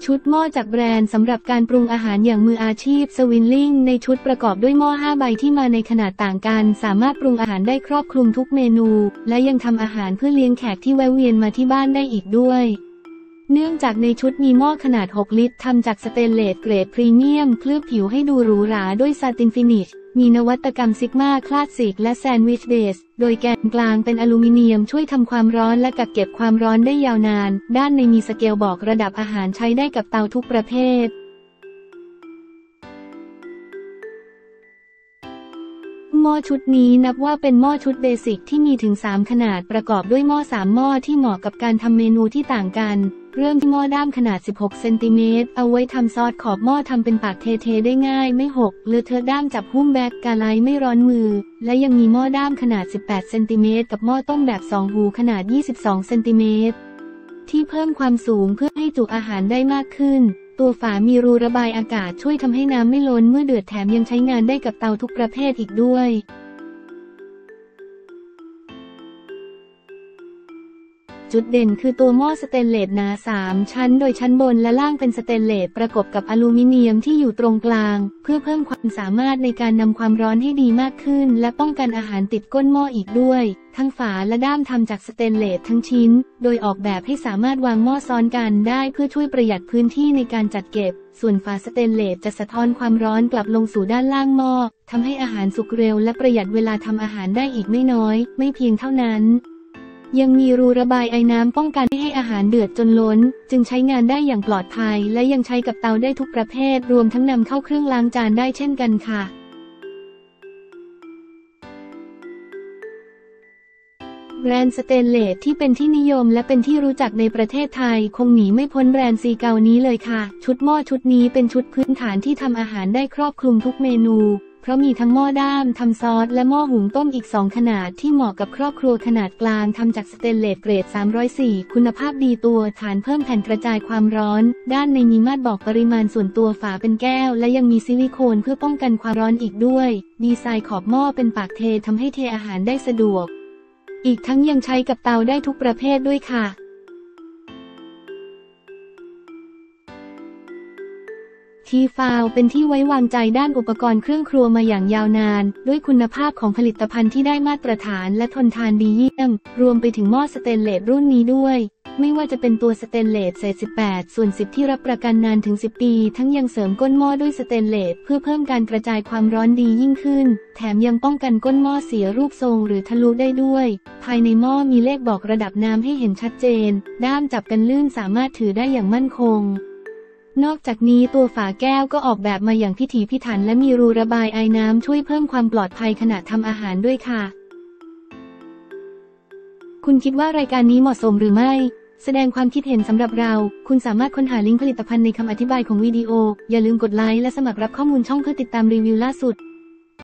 ชุดหม้อจากแบรนด์สำหรับการปรุงอาหารอย่างมืออาชีพสวินลิงในชุดประกอบด้วยหม้อ5ใบที่มาในขนาดต่างกันสามารถปรุงอาหารได้ครอบคลุมทุกเมนูและยังทำอาหารเพื่อเลี้ยงแขกที่แวะเวียนมาที่บ้านได้อีกด้วยเนื่องจากในชุดมีหม้อขนาด6ลิตรทำจากสเตนเลสเกรดพรีเมียมเคลือบผิวให้ดูหรูหราด้วยซาตินฟินิชมีนวัตกรรมซิกมาคลาสสิกและแซนด์วิชเบสโดยแกนกลางเป็นอลูมิเนียมช่วยทำความร้อนและกักเก็บความร้อนได้ยาวนานด้านในมีสเกลบอกระดับอาหารใช้ได้กับเตาทุกประเภทหม้อชุดนี้นับว่าเป็นหม้อชุดเบสิกที่มีถึง3ขนาดประกอบด้วยหม้อ3หม้อที่เหมาะกับการทำเมนูที่ต่างกันเริ่มที่หม้อด้ามขนาด16เซนติเมตรเอาไว้ทำซอสขอบหม้อทำเป็นปากเทได้ง่ายไม่หกเลอะเทอะด้ามจับหุ้มแบกกาไลไม่ร้อนมือและยังมีหม้อด้ามขนาด18เซนติเมตรกับหม้อต้มแบบ2หูขนาด22เซนติเมตรที่เพิ่มความสูงเพื่อให้จุอาหารได้มากขึ้นตัวฝามีรูระบายอากาศช่วยทำให้น้ำไม่ล้นเมื่อเดือดแถมยังใช้งานได้กับเตาทุกประเภทอีกด้วยจุดเด่นคือตัวหม้อสเตนเลสหนา3ชั้นโดยชั้นบนและล่างเป็นสเตนเลสประกบกับอลูมิเนียมที่อยู่ตรงกลางเพื่อเพิ่มความสามารถในการนำความร้อนให้ดีมากขึ้นและป้องกันอาหารติดก้นหม้ออีกด้วยทั้งฝาและด้ามทำจากสเตนเลสทั้งชิ้นโดยออกแบบให้สามารถวางหม้อซ้อนกันได้เพื่อช่วยประหยัดพื้นที่ในการจัดเก็บส่วนฝาสเตนเลสจะสะท้อนความร้อนกลับลงสู่ด้านล่างหม้อทำให้อาหารสุกเร็วและประหยัดเวลาทำอาหารได้อีกไม่น้อยไม่เพียงเท่านั้นยังมีรูระบายไอน้ำป้องกันไม่ให้อาหารเดือดจนล้นจึงใช้งานได้อย่างปลอดภัยและยังใช้กับเตาได้ทุกประเภทรวมทั้งนำเข้าเครื่องล้างจานได้เช่นกันค่ะแบรนด์สเตนเลสที่เป็นที่นิยมและเป็นที่รู้จักในประเทศไทยคงหนีไม่พ้นแบรนด์ซีเกานี้เลยค่ะชุดหม้อชุดนี้เป็นชุดพื้นฐานที่ทำอาหารได้ครอบคลุมทุกเมนูเพราะมีทั้งหม้อด้ามทำซอสและหม้อหุงต้มอีก2ขนาดที่เหมาะกับครอบครัวขนาดกลางทำจากสเตนเลสเกรด304คุณภาพดีตัวฐานเพิ่มแผ่นกระจายความร้อนด้านในมีมาตรบอกปริมาณส่วนตัวฝาเป็นแก้วและยังมีซิลิโคนเพื่อป้องกันความร้อนอีกด้วยดีไซน์ขอบหม้อเป็นปากเททำให้เทอาหารได้สะดวกอีกทั้งยังใช้กับเตาได้ทุกประเภทด้วยค่ะทีฟาวเป็นที่ไว้วางใจด้านอุปกรณ์เครื่องครัวมาอย่างยาวนานด้วยคุณภาพของผลิตภัณฑ์ที่ได้มาตรฐานและทนทานดีเยี่ยมรวมไปถึงหม้อสเตนเลสรุ่นนี้ด้วยไม่ว่าจะเป็นตัวสเตนเลสเศษ18/10ที่รับประกันนานถึง10ปีทั้งยังเสริมก้นหม้อด้วยสเตนเลสเพื่อเพิ่มการกระจายความร้อนดียิ่งขึ้นแถมยังป้องกันก้นหม้อเสียรูปทรงหรือทะลุได้ด้วยภายในหม้อมีเลขบอกระดับน้ำให้เห็นชัดเจนด้ามจับกันลื่นสามารถถือได้อย่างมั่นคงนอกจากนี้ตัวฝาแก้วก็ออกแบบมาอย่างพิถีพิถันและมีรูระบายไอน้ำช่วยเพิ่มความปลอดภัยขณะทำอาหารด้วยค่ะคุณคิดว่ารายการนี้เหมาะสมหรือไม่แสดงความคิดเห็นสำหรับเราคุณสามารถค้นหาลิงก์ผลิตภัณฑ์ในคำอธิบายของวิดีโออย่าลืมกดไลค์และสมัครรับข้อมูลช่องเพื่อติดตามรีวิวล่าสุด